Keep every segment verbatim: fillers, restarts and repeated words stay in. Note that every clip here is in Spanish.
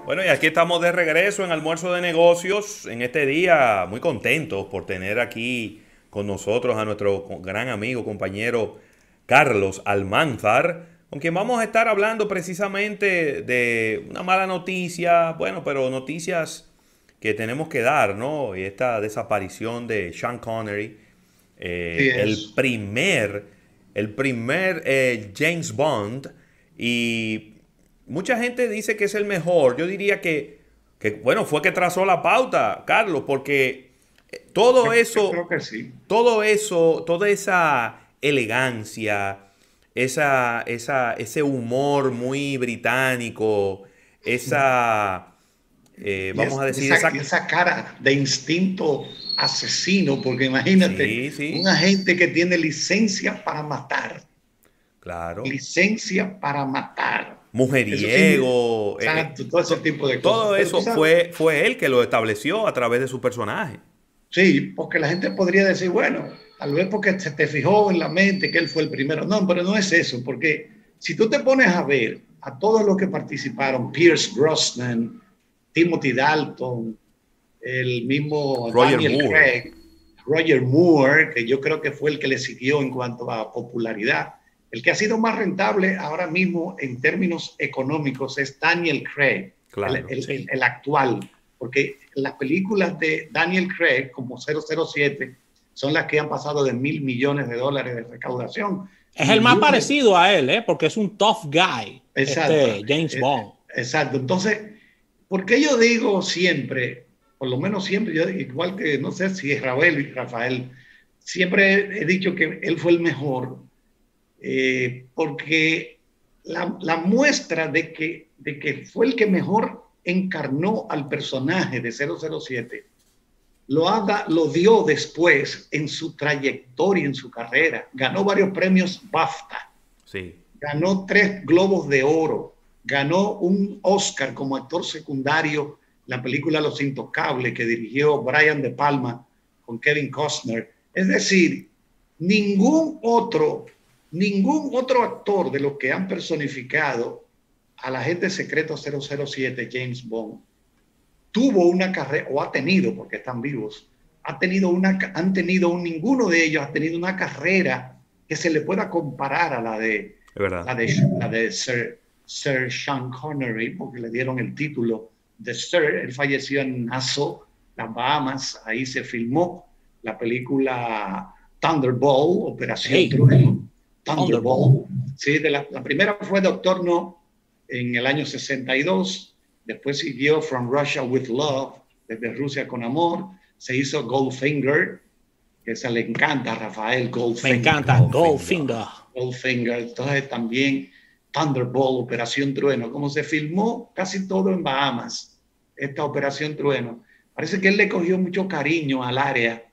Bueno, y aquí estamos de regreso en Almuerzo de Negocios en este día, muy contentos por tener aquí con nosotros a nuestro gran amigo, compañero Carlos Almanzar, con quien vamos a estar hablando precisamente de una mala noticia, bueno, pero noticias que tenemos que dar, ¿no? Y esta desaparición de Sean Connery, Sí eh, el es. primer, el primer eh, James Bond, y mucha gente dice que es el mejor. Yo diría que, que, bueno, fue que trazó la pauta, Carlos, porque eh, todo Yo, yo creo eso, que sí. todo eso, toda esa elegancia, esa, esa, ese humor muy británico, esa, eh, Y, vamos es, a y decir, esa, y esa... esa cara de instinto asesino, porque imagínate, Sí, un sí, agente que tiene licencia para matar, claro. licencia para matar. Eso significa, Mujeriego, eh, eh, exacto, todo ese to- tipo de cosas. todo Pero tú eso sabes, fue, fue él que lo estableció a través de su personaje. sí, porque la gente podría decir, bueno, tal vez porque se te fijó en la mente que él fue el primero. No, pero no es eso, porque si tú te pones a ver a todos los que participaron, Pierce Brosnan, Timothy Dalton, el mismo Roger Daniel Moore. Craig, Roger Moore, que yo creo que fue el que le siguió en cuanto a popularidad. El que ha sido más rentable ahora mismo en términos económicos es Daniel Craig, el, Claro. el, Sí. el actual, porque las películas de Daniel Craig, como cero cero siete, son las que han pasado de mil millones de dólares de recaudación y Es el más ninguna. parecido a él, ¿eh? Porque es un tough guy, Exacto, este James Bond. exacto. Entonces, ¿por qué yo digo siempre, por lo menos siempre, yo, igual que no sé si es Rafael y Rafael, siempre he dicho que él fue el mejor, eh, porque la, la, muestra de que, de que fue el que mejor encarnó al personaje de cero cero siete lo, haga, lo dio después en su trayectoria, en su carrera. Ganó varios premios BAFTA, Sí. ganó tres Globos de Oro, ganó un Oscar como actor secundario la película Los Intocables que dirigió Brian De Palma con Kevin Costner. Es decir, ningún otro, ningún otro actor de los que han personificado al agente secreto cero cero siete, James Bond, tuvo una carrera, o ha tenido, porque están vivos, ha tenido una, han tenido, un, ninguno de ellos ha tenido una carrera que se le pueda comparar a la de, Es verdad. la de, la de Sir, Sir Sean Connery, porque le dieron el título de Sir. Él falleció en Nassau, las Bahamas, ahí se filmó la película Thunderball, Operación Hey, Trueno, Thunderball. Thunderball. Sí, de la, la primera fue Doctor No en el año sesenta y dos. Después siguió From Russia with Love, desde Rusia con amor. Se hizo Goldfinger, que esa le encanta a Rafael Me Goldfinger. encanta Goldfinger. Goldfinger. Goldfinger. Entonces también Thunderbolt, Operación Trueno. Como se filmó casi todo en Bahamas, esta Operación Trueno. Parece que él le cogió mucho cariño al área.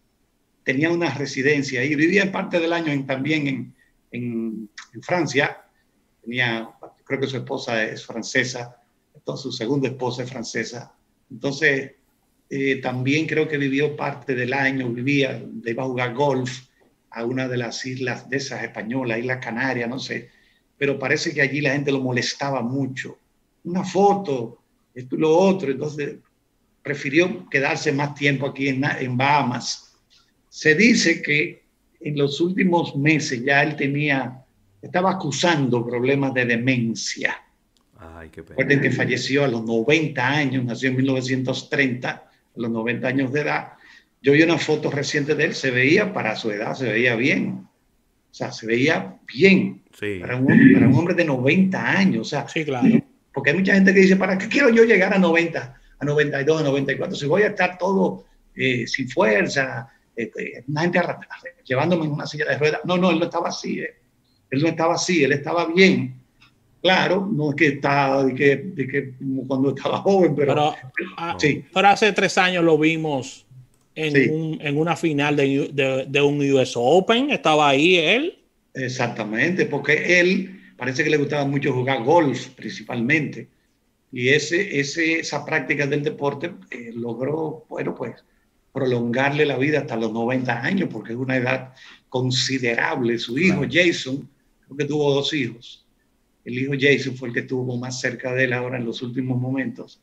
Tenía una residencia y vivía en parte del año en, también en, en, en Francia. Tenía, creo que su esposa es francesa, entonces su segunda esposa es francesa. Entonces, eh, también creo que vivió parte del año, vivía, iba a jugar golf a una de las islas de esas españolas, Islas Canarias, no sé, pero parece que allí la gente lo molestaba mucho. Una foto, esto y lo otro, entonces prefirió quedarse más tiempo aquí en, en Bahamas. Se dice que en los últimos meses ya él tenía, estaba acusando problemas de demencia. Ay, qué pena. Recuerden que falleció a los noventa años, nació en mil novecientos treinta, a los noventa años de edad. Yo vi una foto reciente de él, se veía para su edad, se veía bien. O sea, se veía bien para Sí. un, para un hombre de noventa años. O sea, Sí, claro. porque hay mucha gente que dice, ¿para qué quiero yo llegar a noventa, a noventa y dos, a noventa y cuatro? Si voy a estar todo eh, sin fuerza, eh, una gente llevándome en una silla de ruedas. No, no, él no estaba así. Eh. Él no estaba así, él estaba bien. Claro, no es que estaba de que, de que como cuando estaba joven, pero Pero, ah, No. sí, pero hace tres años lo vimos en, sí, un, en una final de, de, de un U S Open. Estaba ahí él. exactamente, porque él parece que le gustaba mucho jugar golf principalmente. Y ese, ese, esa práctica del deporte eh, logró, bueno, pues prolongarle la vida hasta los noventa años, porque es una edad considerable. Su hijo, Claro. Jason, creo que tuvo dos hijos. el hijo Jason fue el que estuvo más cerca de él ahora en los últimos momentos.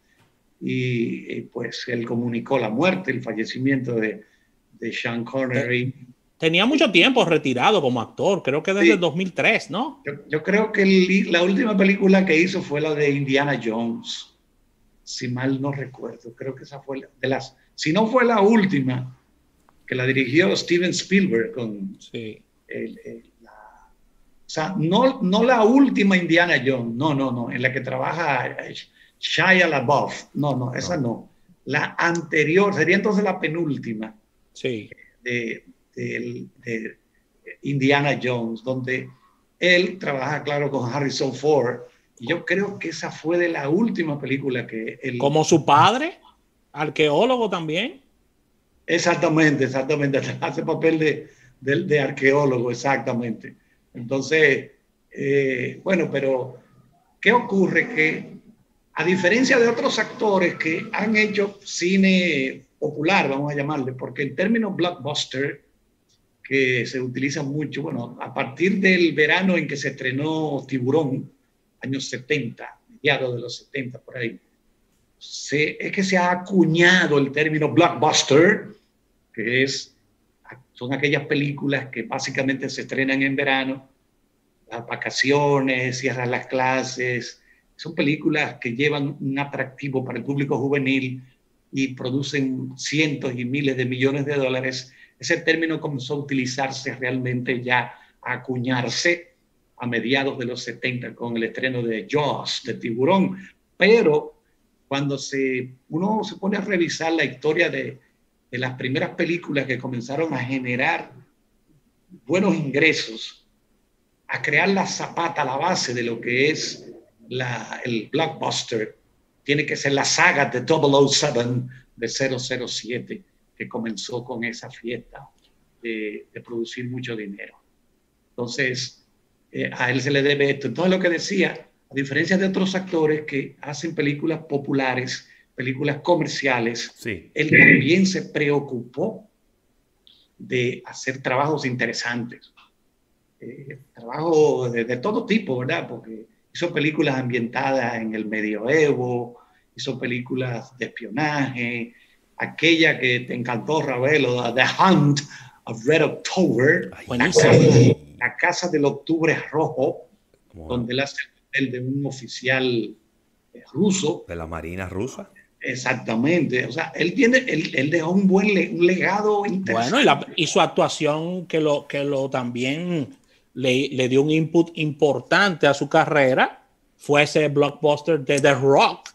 Y, y pues él comunicó la muerte, el fallecimiento de, de Sean Connery. Tenía mucho tiempo retirado como actor, creo que desde sí. el dos mil tres, ¿no? Yo, yo creo que el, la última película que hizo fue la de Indiana Jones, si mal no recuerdo. Creo que esa fue la, de las, si no fue la última, que la dirigió Steven Spielberg con sí. el, el, la, o sea, no, no la última Indiana Jones, no, no, no, en la que trabaja Shia LaBeouf, no, no, esa no. no. La anterior, sería entonces la penúltima. Sí. De, de, de Indiana Jones, donde él trabaja, claro, con Harrison Ford. Y yo creo que esa fue de la última película que él... Como su padre, arqueólogo también. Exactamente, exactamente. Hace papel de, de, de arqueólogo, exactamente. Entonces, eh, bueno, pero ¿qué ocurre? Que a diferencia de otros actores que han hecho cine popular, vamos a llamarle, porque el término blockbuster, que se utiliza mucho, bueno, a partir del verano en que se estrenó Tiburón, años setenta, mediados de los setenta, por ahí, se, es que se ha acuñado el término blockbuster, que es, son aquellas películas que básicamente se estrenan en verano, las vacaciones, cierran las clases, son películas que llevan un atractivo para el público juvenil y producen cientos y miles de millones de dólares. Ese término comenzó a utilizarse realmente ya, a acuñarse a mediados de los setenta con el estreno de Jaws, de Tiburón. Pero cuando se, uno se pone a revisar la historia de, de las primeras películas que comenzaron a generar buenos ingresos, a crear la zapata, la base de lo que es la, el blockbuster, tiene que ser la saga de double oh seven, de cero cero siete, que comenzó con esa fiesta de, de producir mucho dinero. Entonces, eh, a él se le debe esto. Entonces, lo que decía, a diferencia de otros actores que hacen películas populares, películas comerciales, sí. él también se preocupó de hacer trabajos interesantes. Eh, trabajos de, de todo tipo, ¿verdad? Porque hizo películas ambientadas en el medioevo, hizo películas de espionaje, aquella que te encantó, Ravelo, The Hunt of Red October, la casa, la casa del Octubre Rojo, wow. Donde él hace el de un oficial ruso. De la Marina rusa. Exactamente. O sea, él, tiene, él, él dejó un buen le, un legado interesante. Bueno, y, la, y su actuación que lo, que lo también le, le dio un input importante a su carrera fue ese blockbuster de The Rock.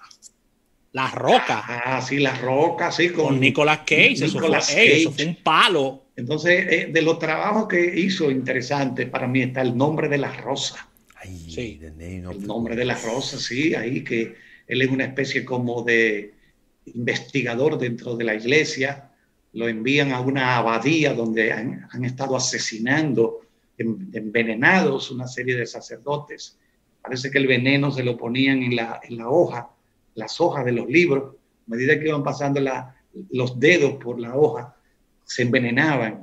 La Roca. Ah, sí, La Roca, sí. Con, con Nicolas Cage. Nicolas eso, fue, Cage. Hey, eso fue un palo. Entonces, eh, de los trabajos que hizo interesante para mí está El nombre de la rosa. Ay, sí. El nombre de la rosa, sí. Ahí que él es una especie como de investigador dentro de la iglesia. Lo envían a una abadía donde han, han estado asesinando, en, envenenados una serie de sacerdotes. Parece que el veneno se lo ponían en la, en la hoja. Las hojas de los libros, a medida que iban pasando la, los dedos por la hoja, se envenenaban.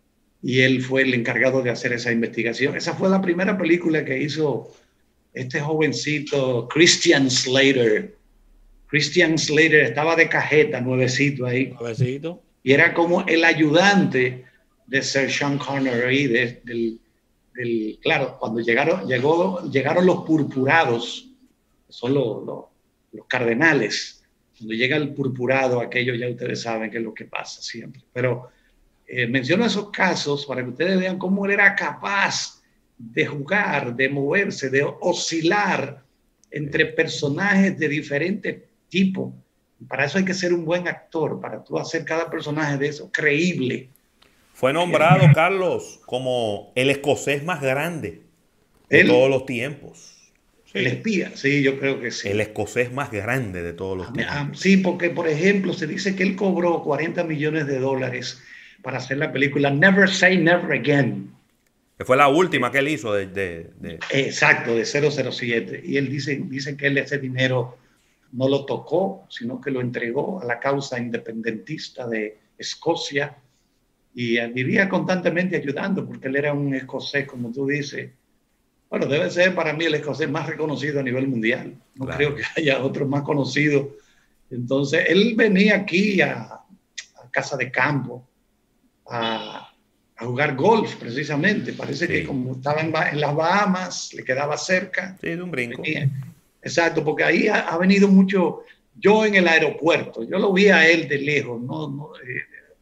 Y él fue el encargado de hacer esa investigación. Esa fue la primera película que hizo este jovencito, Christian Slater. Christian Slater estaba de cajeta, nuevecito ahí. Nuevecito. Y era como el ayudante de Sir Sean Connery, de, del, del, claro, cuando llegaron, llegó, llegaron los purpurados, son los... los los cardenales, cuando llega el purpurado, aquello ya ustedes saben que es lo que pasa siempre. Pero eh, menciono esos casos para que ustedes vean cómo él era capaz de jugar, de moverse, de oscilar entre personajes de diferentes tipos. Para eso hay que ser un buen actor, para tú hacer cada personaje de eso creíble. Fue nombrado, Carlos, como el escocés más grande de él, todos los tiempos. El espía, sí, yo creo que sí. El escocés más grande de todos los tiempos. Ah, sí, porque, por ejemplo, se dice que él cobró cuarenta millones de dólares para hacer la película Never Say Never Again. Que fue la última que él hizo de... de, de... Exacto, de cero cero siete. Y él dice, dice que él ese dinero no lo tocó, sino que lo entregó a la causa independentista de Escocia. Y vivía constantemente ayudando, porque él era un escocés, como tú dices, Bueno, debe ser para mí el escocés más reconocido a nivel mundial. No claro. creo que haya otro más conocido. Entonces, él venía aquí a, a Casa de Campo a, a jugar golf, precisamente. Parece sí. que como estaba en, en las Bahamas, le quedaba cerca. Sí, de un brinco. Venía. Exacto, porque ahí ha, ha venido mucho. Yo en el aeropuerto, yo lo vi a él de lejos. No, no, eh,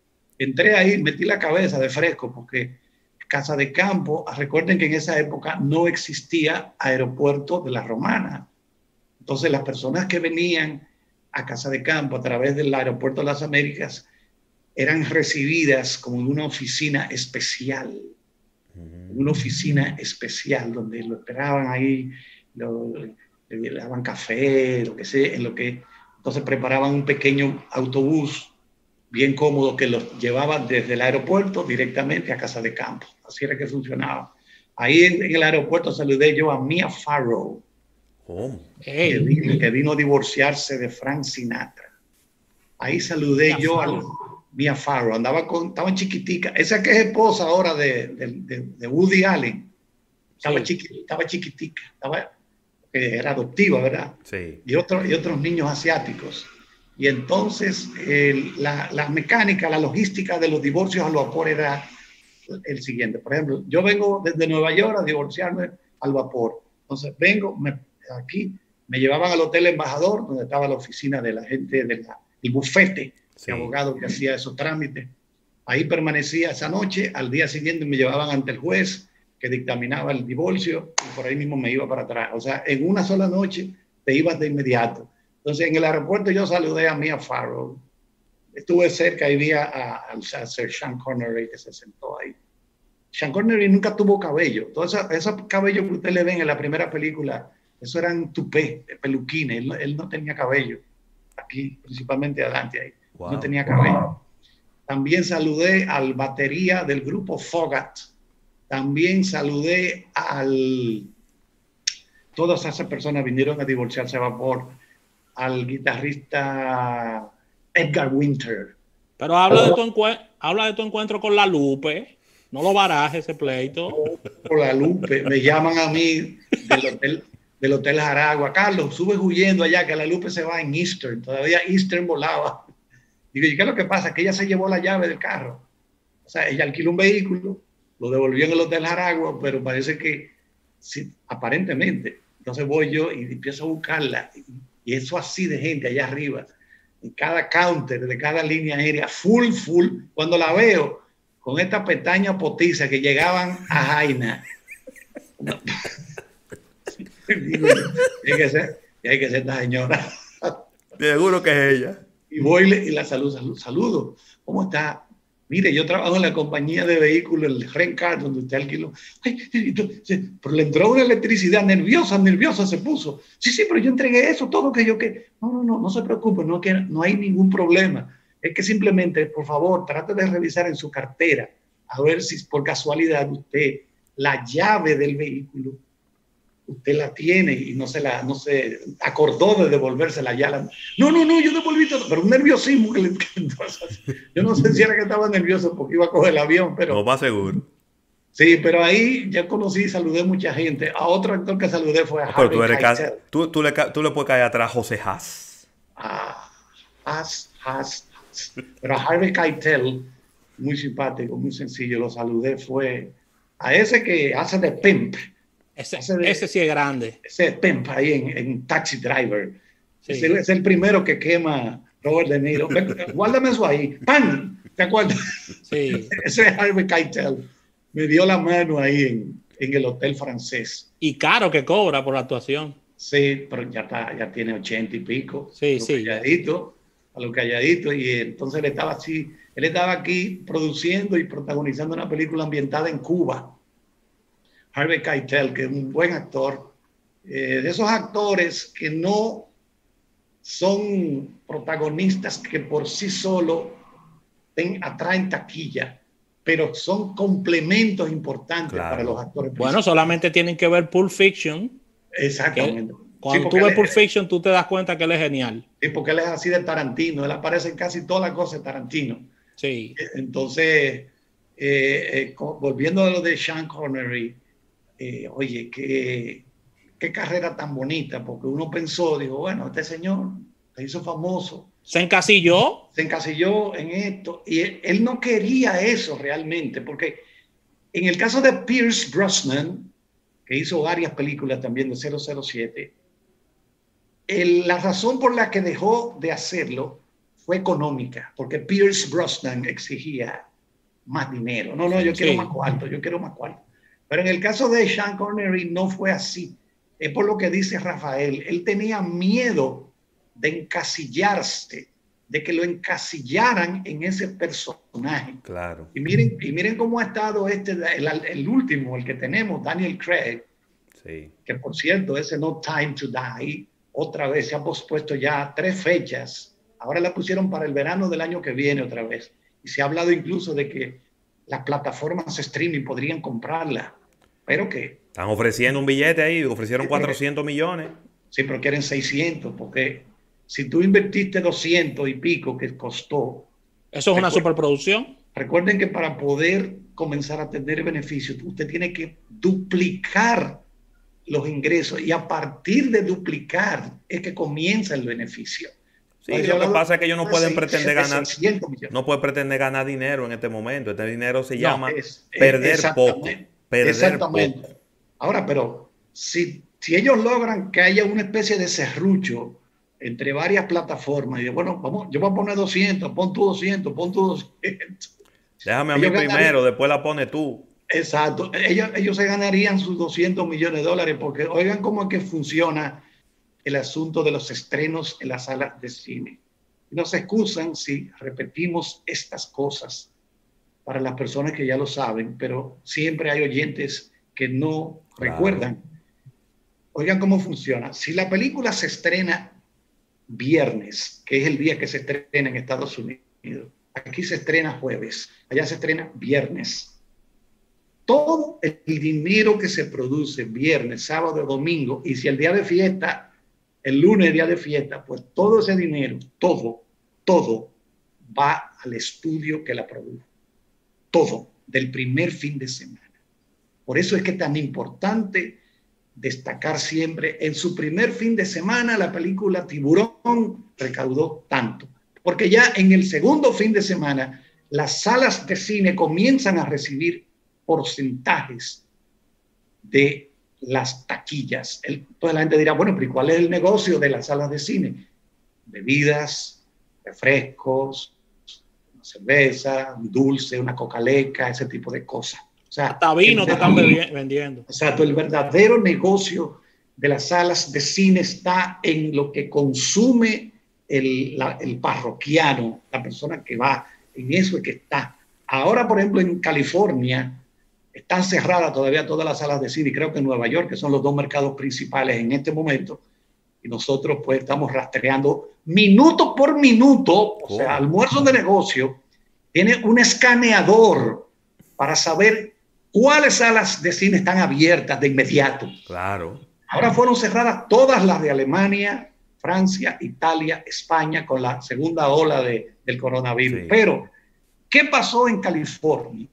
entré ahí, metí la cabeza de fresco, porque Casa de Campo, recuerden que en esa época no existía aeropuerto de la Romana. Entonces las personas que venían a Casa de Campo a través del aeropuerto de las Américas eran recibidas como en una oficina especial, uh-huh. una oficina especial donde lo esperaban ahí, lo, le daban café, lo que sea, en lo que entonces preparaban un pequeño autobús bien cómodo que los llevaba desde el aeropuerto directamente a Casa de Campo. Así era que funcionaba. Ahí en, en el aeropuerto saludé yo a Mia Farrow, oh. hey. que, vino, que vino a divorciarse de Frank Sinatra. Ahí saludé Mia yo Farrow. a Mia Farrow. Andaba con, estaba chiquitica. Esa que es esposa ahora de, de, de, de Woody Allen. Estaba, sí. chiqui, estaba chiquitica. Estaba, era adoptiva, ¿verdad? Sí. Y, otro, y otros niños asiáticos. Y entonces eh, la, la mecánica, la logística de los divorcios al vapor era el siguiente. Por ejemplo, yo vengo desde Nueva York a divorciarme al vapor. Entonces vengo, me, aquí me llevaban al Hotel Embajador, donde estaba la oficina de la gente del de bufete sí. de abogados que hacía esos trámites. Ahí permanecía esa noche. Al día siguiente me llevaban ante el juez que dictaminaba el divorcio y por ahí mismo me iba para atrás. O sea, en una sola noche te ibas de inmediato. Entonces, en el aeropuerto yo saludé a Mia Farrow. Estuve cerca y vi a, a, a Sir Sean Connery que se sentó ahí. Sean Connery nunca tuvo cabello. Todo ese, esos cabellos que usted le ven en la primera película, eso eran tupé, peluquines. Él, él no tenía cabello. Aquí, principalmente adelante ahí. Wow. No tenía cabello. También saludé al batería del grupo Fogat. También saludé al... Todas esas personas vinieron a divorciarse a vapor. Al guitarrista Edgar Winter. Pero habla de, tu habla de tu encuentro con la Lupe. No lo barajes ese pleito. Por la Lupe. Me llaman a mí del hotel, del hotel Jaragua. Carlos, sube huyendo allá que la Lupe se va en Eastern. Todavía Eastern volaba. Digo, ¿y qué es lo que pasa? Que ella se llevó la llave del carro. O sea, ella alquiló un vehículo, lo devolvió en el hotel Jaragua, pero parece que, sí, aparentemente. Entonces voy yo y empiezo a buscarla. Y eso así de gente allá arriba, en cada counter de cada línea aérea, full, full. Cuando la veo con esta pestaña potiza que llegaban a Jaina. Digo, hay que ser, hay que ser esta señora. Seguro que es ella. Y voy y la saludo, saludo, saludo. ¿Cómo está? Mire, yo trabajo en la compañía de vehículos, el Rencar, donde usted alquiló. Ay, pero le entró una electricidad, nerviosa, nerviosa se puso. Sí, sí, pero yo entregué eso, todo que yo que... No, no, no, no se preocupe, no, que no hay ningún problema. Es que simplemente, por favor, trate de revisar en su cartera, a ver si por casualidad usted, la llave del vehículo, usted la tiene y no se la, no se acordó de devolvérsela ya. La, no, no, no, yo devolví todo, pero un nerviosismo que le entonces, yo no sé si era que estaba nervioso porque iba a coger el avión, pero... No, más seguro. Sí, pero ahí ya conocí, saludé mucha gente. A otro actor que saludé fue a Harvey tú, eres Keitel. Tú, tú, le, tú le puedes caer atrás a José Haas. Ah, Haas, Haas, Haas. Pero a Harvey Keitel, muy simpático, muy sencillo, lo saludé, fue a ese que hace de pimp. Ese, de, ese sí es grande. Ese es pimp ahí en, en Taxi Driver. Sí. Es, el, es el primero que quema Robert De Niro. Guárdame eso ahí. ¡Pam! ¿Te acuerdas? Sí. Ese es Harvey Keitel. Me dio la mano ahí en, en el hotel francés. Y caro que cobra por la actuación. Sí, pero ya, está, ya tiene ochenta y pico. Sí, a lo sí. Calladito, a lo calladito. Y entonces él estaba así. Él estaba aquí produciendo y protagonizando una película ambientada en Cuba. Harvey Keitel, que es un buen actor, eh, de esos actores que no son protagonistas que por sí solo ten, atraen taquilla, pero son complementos importantes claro. para los actores. Bueno, solamente tienen que ver Pulp Fiction. Exactamente. Cuando sí, tú ves Pulp Fiction, tú te das cuenta que él es genial. Sí, porque él es así de Tarantino, él aparece en casi todas las cosas de Tarantino. Sí. Entonces, eh, eh, volviendo a lo de Sean Connery, eh, oye, qué, qué carrera tan bonita, porque uno pensó, dijo, bueno, este señor se hizo famoso. Se encasilló. Se encasilló en esto y él, él no quería eso realmente, porque en el caso de Pierce Brosnan, que hizo varias películas también de cero cero siete, el, la razón por la que dejó de hacerlo fue económica, porque Pierce Brosnan exigía más dinero. No, no, yo quiero sí. más cuarto, yo quiero más cuarto. Pero en el caso de Sean Connery no fue así. Es por lo que dice Rafael. Él tenía miedo de encasillarse, de que lo encasillaran en ese personaje. Claro. Y miren, y miren cómo ha estado este, el, el último, el que tenemos, Daniel Craig, sí. que por cierto, ese No Time to Die, otra vez se ha pospuesto ya tres fechas. Ahora la pusieron para el verano del año que viene otra vez. Y se ha hablado incluso de que las plataformas streaming podrían comprarla. Pero que... Están ofreciendo un billete ahí, ofrecieron sí, cuatrocientos porque, millones. Sí, pero quieren seiscientos, porque si tú invertiste doscientos y pico que costó... Eso es una superproducción. Recuerden que para poder comenzar a tener beneficios, usted tiene que duplicar los ingresos y a partir de duplicar es que comienza el beneficio. Sí, lo que pasa es que ellos no pueden pretender ganar, no pueden pretender ganar dinero en este momento. Este dinero se llama no, es, perder poco. Perder exactamente. Poco. Ahora, pero si, si ellos logran que haya una especie de serrucho entre varias plataformas, y de, bueno, vamos, yo voy a poner doscientos, pon tú doscientos, pon tú doscientos. Déjame a mí primero, ganarían, después la pones tú. Exacto. Ellos, ellos se ganarían sus doscientos millones de dólares porque oigan cómo es que funciona el asunto de los estrenos en las salas de cine. Nos excusan si repetimos estas cosas para las personas que ya lo saben, pero siempre hay oyentes que no claro. recuerdan. Oigan cómo funciona. Si la película se estrena viernes, que es el día que se estrena en Estados Unidos, aquí se estrena jueves, allá se estrena viernes. Todo el dinero que se produce viernes, sábado, domingo, y si el día de fiesta, el lunes, día de fiesta, pues todo ese dinero, todo, todo va al estudio que la produjo. Todo, del primer fin de semana. Por eso es que es tan importante destacar siempre, en su primer fin de semana la película Tiburón recaudó tanto. Porque ya en el segundo fin de semana las salas de cine comienzan a recibir porcentajes de las taquillas. Entonces la gente dirá, bueno, pero ¿cuál es el negocio de las salas de cine? Bebidas, refrescos, una cerveza, un dulce, una cocaleca, ese tipo de cosas. O sea, hasta vino te están vendiendo. Exacto, el verdadero negocio de las salas de cine está en lo que consume el, la, el parroquiano, la persona que va, en eso es que está. Ahora, por ejemplo, en California, están cerradas todavía todas las salas de cine, y creo que en Nueva York, que son los dos mercados principales en este momento, y nosotros pues estamos rastreando minuto por minuto, o sea, almuerzo de negocio, tiene un escaneador para saber cuáles salas de cine están abiertas de inmediato. Claro. Ahora fueron cerradas todas las de Alemania, Francia, Italia, España, con la segunda ola de, del coronavirus. Sí. Pero, ¿qué pasó en California?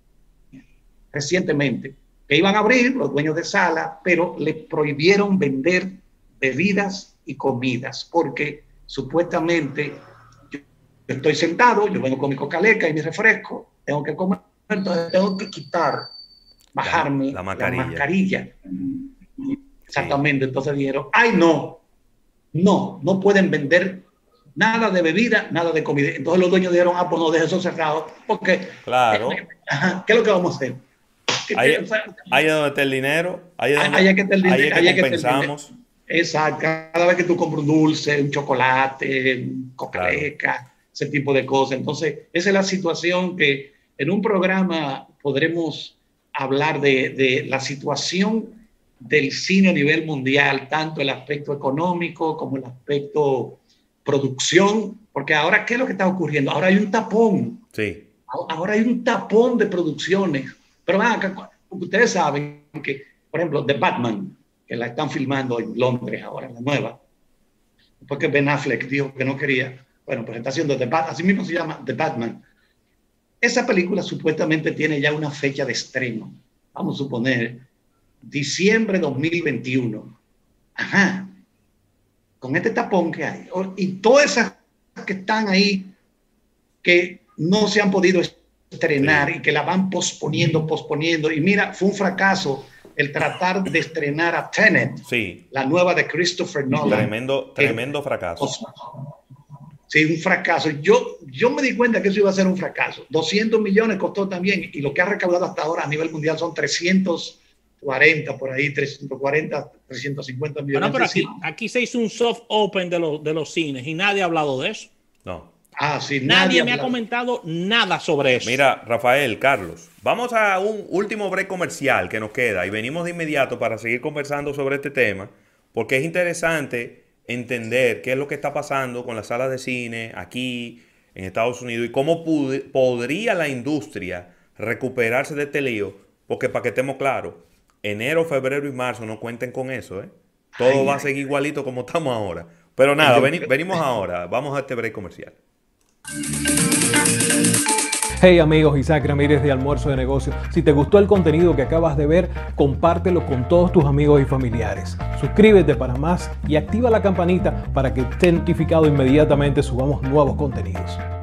Recientemente, que iban a abrir los dueños de sala, pero les prohibieron vender bebidas y comidas, porque supuestamente yo, yo estoy sentado, yo vengo con mi cocaleca y mi refresco, tengo que comer, entonces tengo que quitar, bajarme la, la mascarilla. La mascarilla. Exactamente, sí. Entonces dijeron, ay no, no, no pueden vender nada de bebida, nada de comida. Entonces los dueños dijeron, ah, pues no, deje eso cerrado, porque, claro. Ajá, ¿qué es lo que vamos a hacer? Ahí, ahí es donde está el dinero, ahí es donde ahí es que, el dinero, ahí es que ahí compensamos. Que Exacto, cada vez que tú compras un dulce, un chocolate, un cocaleca, claro. Ese tipo de cosas. Entonces, esa es la situación que en un programa podremos hablar de, de la situación del cine a nivel mundial, tanto el aspecto económico como el aspecto producción, porque ahora, ¿qué es lo que está ocurriendo? Ahora hay un tapón. Sí. Ahora hay un tapón de producciones. Pero acá, ustedes saben que, por ejemplo, The Batman, que la están filmando en Londres ahora, en la nueva, porque Ben Affleck dijo que no quería, bueno, pues está haciendo The Batman, así mismo se llama The Batman. Esa película supuestamente tiene ya una fecha de estreno, vamos a suponer, diciembre de dos mil veintiuno. Ajá. Con este tapón que hay. Y todas esas que están ahí, que no se han podido estrenar, sí, y que la van posponiendo, posponiendo. Y mira, fue un fracaso el tratar de estrenar a Tenet, sí, la nueva de Christopher Nolan. Tremendo, tremendo fracaso. Sí, un fracaso. Yo, yo me di cuenta que eso iba a ser un fracaso. doscientos millones costó también, y lo que ha recaudado hasta ahora a nivel mundial son trescientos cuarenta, por ahí, trescientos cuarenta, trescientos cincuenta millones. Bueno, pero aquí, aquí se hizo un soft open de, los de los cines y nadie ha hablado de eso. No. Ah, sí, nadie, nadie me ha comentado nada sobre eso. Mira, Rafael, Carlos, vamos a un último break comercial que nos queda y venimos de inmediato para seguir conversando sobre este tema, porque es interesante entender qué es lo que está pasando con las salas de cine aquí en Estados Unidos y cómo podría la industria recuperarse de este lío, porque para que estemos claros, enero, febrero y marzo no cuenten con eso, ¿eh? Todo ay, va ay, a seguir igualito como estamos ahora. Pero nada, veni venimos ahora, vamos a este break comercial. Hey amigos, Isaac Ramírez de Almuerzo de Negocios. Si te gustó el contenido que acabas de ver, compártelo con todos tus amigos y familiares. Suscríbete para más y activa la campanita para que esté notificado inmediatamente subamos nuevos contenidos.